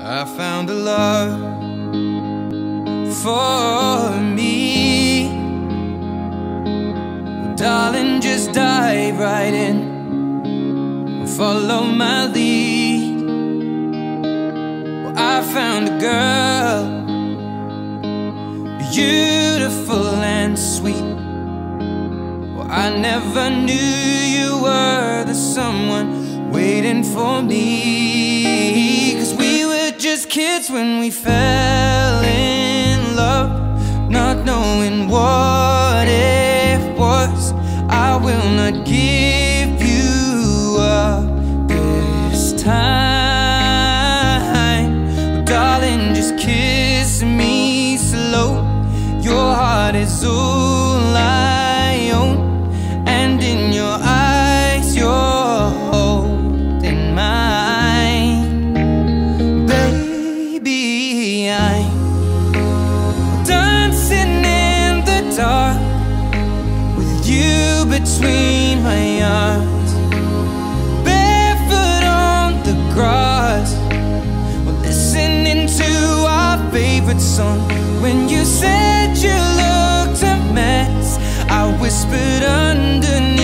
I found a love for me. Well, darling, just dive right in and follow my lead. Well, I found a girl, beautiful and sweet. Well, I never knew you were the someone waiting for me. 'Cause we were just kids when we fell in love, not knowing what it was. I will not give you up this time. Well, darling, just kiss me slow. Your heart is all I own, and in your eyes you're holding mine. Baby, I'm dancing in the dark with you between my arms, barefoot on the grass. We're listening to our favorite song. When you said you looked a mess, I whispered underneath